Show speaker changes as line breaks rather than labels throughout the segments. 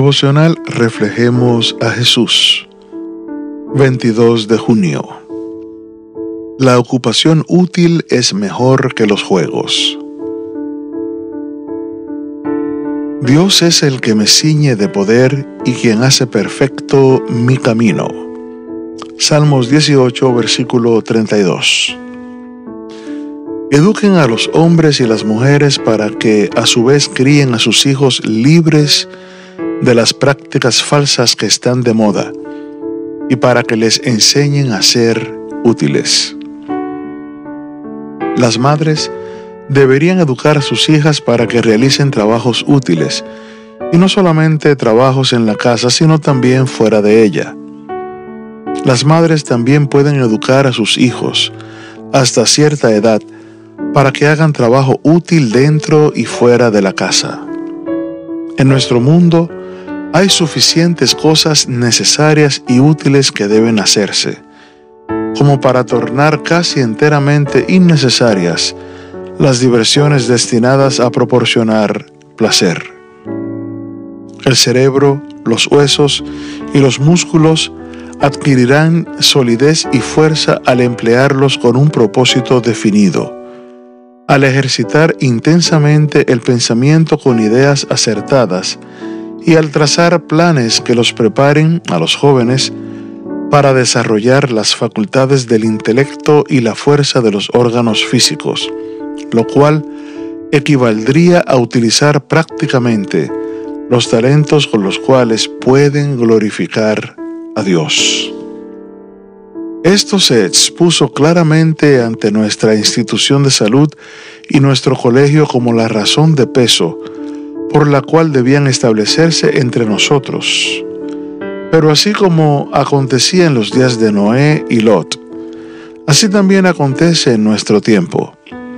Devocional Reflejemos a Jesús. 22 de junio. La ocupación útil es mejor que los juegos. Dios es el que me ciñe de poder y quien hace perfecto mi camino. Salmos 18, versículo 32. Eduquen a los hombres y las mujeres para que a su vez críen a sus hijos libres de las prácticas falsas que están de moda y para que les enseñen a ser útiles. Las madres deberían educar a sus hijas para que realicen trabajos útiles, y no solamente trabajos en la casa, sino también fuera de ella. Las madres también pueden educar a sus hijos hasta cierta edad para que hagan trabajo útil dentro y fuera de la casa. En nuestro mundo hay suficientes cosas necesarias y útiles que deben hacerse, como para tornar casi enteramente innecesarias las diversiones destinadas a proporcionar placer. El cerebro, los huesos y los músculos adquirirán solidez y fuerza al emplearlos con un propósito definido, al ejercitar intensamente el pensamiento con ideas acertadas y al trazar planes que los preparen a los jóvenes para desarrollar las facultades del intelecto y la fuerza de los órganos físicos, lo cual equivaldría a utilizar prácticamente los talentos con los cuales pueden glorificar a Dios. Esto se expuso claramente ante nuestra institución de salud y nuestro colegio como la razón de peso por la cual debían establecerse entre nosotros. Pero así como acontecía en los días de Noé y Lot, así también acontece en nuestro tiempo.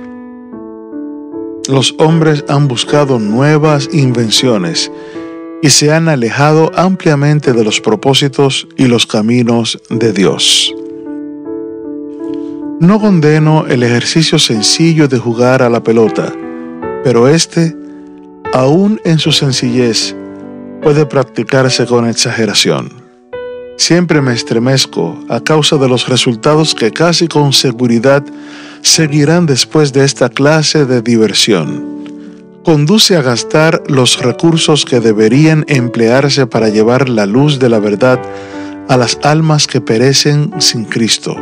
Los hombres han buscado nuevas invenciones y se han alejado ampliamente de los propósitos y los caminos de Dios. No condeno el ejercicio sencillo de jugar a la pelota, pero aún en su sencillez, puede practicarse con exageración. Siempre me estremezco a causa de los resultados que casi con seguridad seguirán después de esta clase de diversión. Conduce a gastar los recursos que deberían emplearse para llevar la luz de la verdad a las almas que perecen sin Cristo.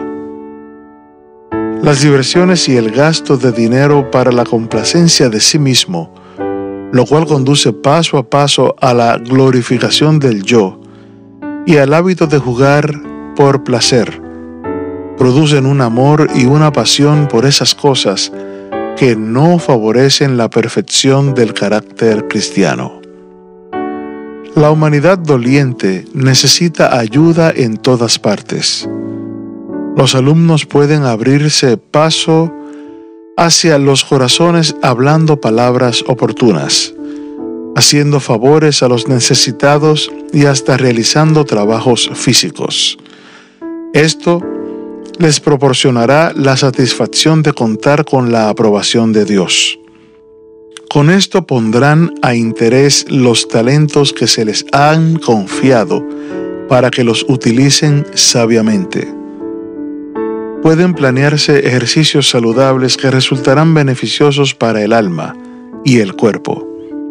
Las diversiones y el gasto de dinero para la complacencia de sí mismo, lo cual conduce paso a paso a la glorificación del yo y al hábito de jugar por placer, producen un amor y una pasión por esas cosas que no favorecen la perfección del carácter cristiano. La humanidad doliente necesita ayuda en todas partes. Los alumnos pueden abrirse paso hacia los corazones hablando palabras oportunas, haciendo favores a los necesitados y hasta realizando trabajos físicos. Esto les proporcionará la satisfacción de contar con la aprobación de Dios. Con esto pondrán a interés los talentos que se les han confiado para que los utilicen sabiamente. Pueden planearse ejercicios saludables que resultarán beneficiosos para el alma y el cuerpo.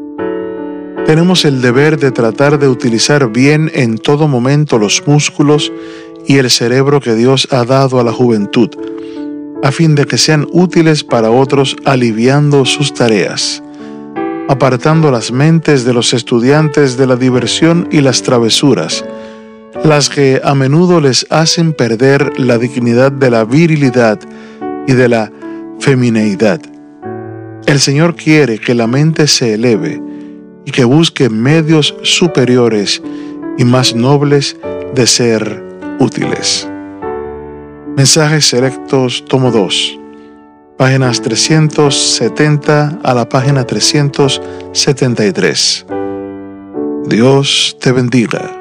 Tenemos el deber de tratar de utilizar bien en todo momento los músculos y el cerebro que Dios ha dado a la juventud, a fin de que sean útiles para otros aliviando sus tareas, apartando las mentes de los estudiantes de la diversión y las travesuras, las que a menudo les hacen perder la dignidad de la virilidad y de la femineidad. El Señor quiere que la mente se eleve y que busque medios superiores y más nobles de ser útiles. Mensajes selectos, tomo 2, páginas 370 a la página 373. Dios te bendiga.